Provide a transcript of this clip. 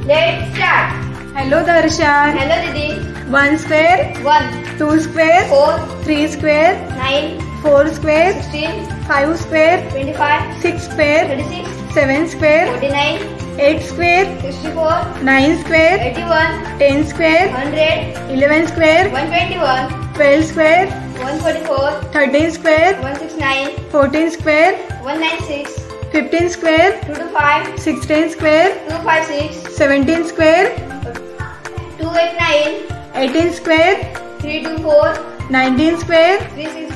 Let's start. Hello Darshan. Hello Didi. 1 square, 1, 2 square, 4, 3 square, 9, 4 square, 16, 5 square, 25, 6 square, 36, 7 square, 49, 8 square, 64, 9 square, 81, 10 square, 100, 11 square, 121, 12 square, 144, 13 square, 169, 14 square, 196, 15 square, 225, 16 square, 256, 17 square, 289, 18 square, 324, 19 square, 360.